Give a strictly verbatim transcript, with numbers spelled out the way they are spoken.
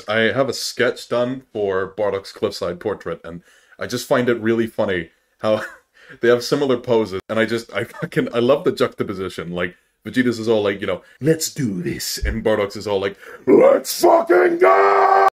I have a sketch done for Bardock's cliffside portrait, and I just find it really funny how they have similar poses, and I just, I fucking, I love the juxtaposition. Like, Vegeta's is all like, you know, let's do this, and Bardock's is all like, let's fucking go!